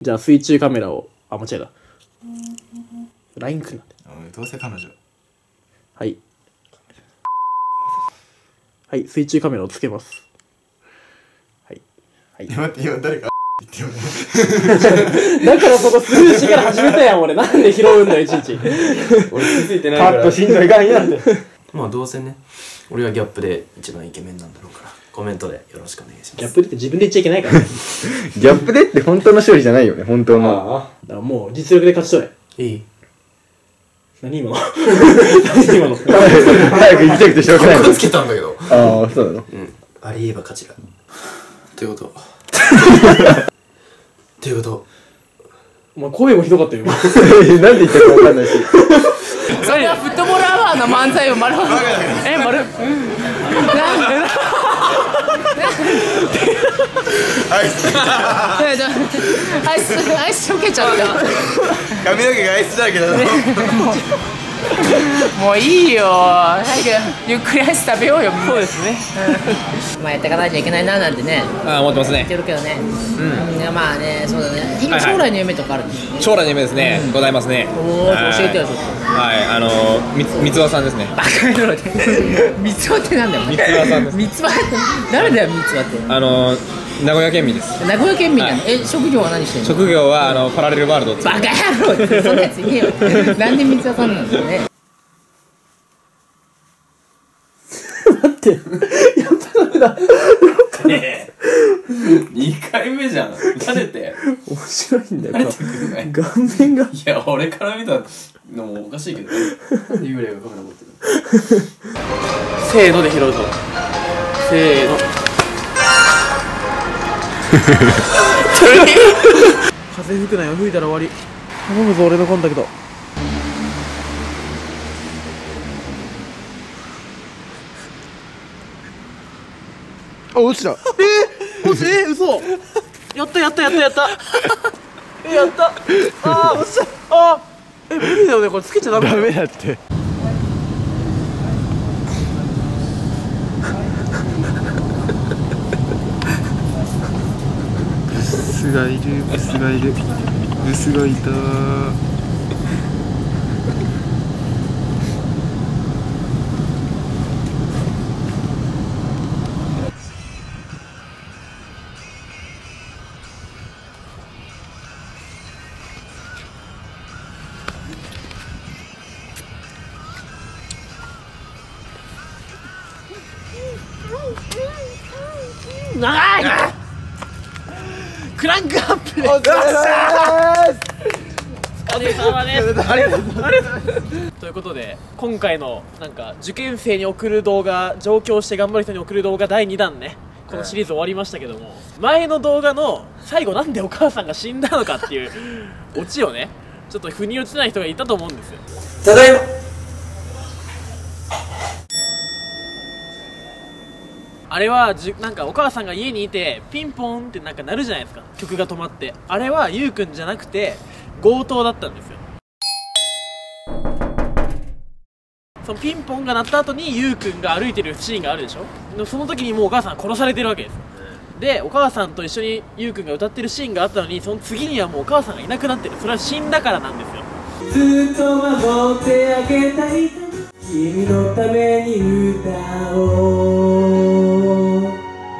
じゃあ水中カメラを間違えた。LINE 来るなって。 どうせ彼女。 はいはい、水中カメラをつけます。はいはい。 待って、今誰か言ってよね。 だからそこスルーしから始めたやん俺。なんで拾うんだよいちいち。 俺気づいてないから。 パッとしんどいかんやんって。 まあどうせね、俺はギャップで一番イケメンなんだろうから、コメントでよろしくお願いします。 ギャップって自分で言っちゃいけないからね。 ギャップでって本当の勝利じゃないよね、本当の。 だからもう実力で勝ち取れ。 いい？ 何今の何今の早く行きたくてしょうがないの。 つけたんだけど。 ああ、そうなの。 うん。ありえば勝ちだ。ということ。ということ。 お前声もひどかったよ今。 なんで言ったかわかんないし。 それはフットボールアワーの漫才を丸々アイス溶けちゃった。 髪の毛がアイスだらけだろ。 もういいよ。早くゆっくりアイス食べようよ。そうですね。まあやっていかないといけないななんてね。 思ってますね。 言ってるけどね。まあね、そうだね。今将来の夢とかあるんですね。 将来の夢ですね。ございますね。 おお、教えてよちょっと。 はい、三つ葉さんですね。 バカ野郎で。三つ葉ってなんだよ。 三つ葉さんです。 三つ葉って誰だよ三つ葉って。 名古屋県民です。 名古屋県民なの。職業は何してんの？ 職業はパラレルワールドを。 バカ野郎って、そんなやついねえよ。なんで三つ葉さんなんだよね。 待って、やっぱダメだ。 2回目じゃん。慣れて。 面白いんだよ。 慣れてくんない。 顔面が。 いや、俺から見たのもおかしいけど。なんで幽霊がカメラ持ってるの？ せーので拾うぞ。せーの。風吹くなよ、吹いたら終わり。頼むぞ俺のコンタクト。 あ、落ちた。 嘘。やったやったやったやった。やった。あー、落ちた。あー、無理だよね、これつけちゃダメ。 ダメだって。ブスがいる、ブスがいる、ブスがいた。 長い。クランクアップで。 お疲れ様です。 お疲れ様です。ありがとうございます。ということで今回のなんか受験生に送る動画、上京して頑張る人に送る動画第2弾ね、このシリーズ終わりましたけども、前の動画の最後なんでお母さんが死んだのかっていうオチをね、ちょっと腑に落ちない人がいたと思うんですよ。 ただいま。 あれはなんかお母さんが家にいてピンポンってなんか鳴るじゃないですか、曲が止まって。あれはゆうくんじゃなくて強盗だったんですよ。そのピンポンが鳴った後にゆうくんが歩いてるシーンがあるでしょ。その時にもうお母さん殺されてるわけです。でお母さんと一緒にゆうくんが歌ってるシーンがあったのに、その次にはもうお母さんがいなくなってる。それは死んだからなんですよ。ずっと守ってあげたい君のために歌おう。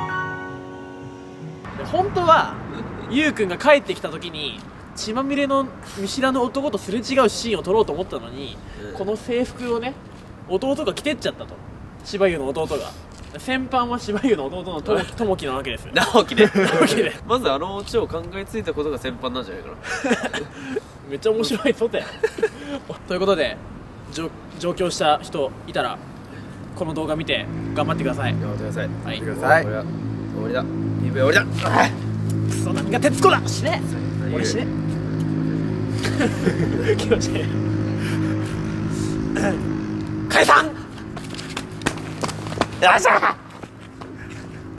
本当はゆうくんが帰ってきた時に血まみれの見知らぬ男とすれ違うシーンを撮ろうと思ったのに、この制服をね弟が着てっちゃったと。柴優の弟が。先般は柴優の弟の友樹なわけですよ。 直樹で。まずオチを考えついたことが先般なんじゃないかな。 めっちゃ面白いぞて。ということで上京した人いたらこの動画見て頑張ってください。 頑張ってください。 はい。 ください。 終わりだ。PV 終わりだ。 クソ何が徹子だ。死ね。俺死ね。気持ちいい。解散。よっしゃ。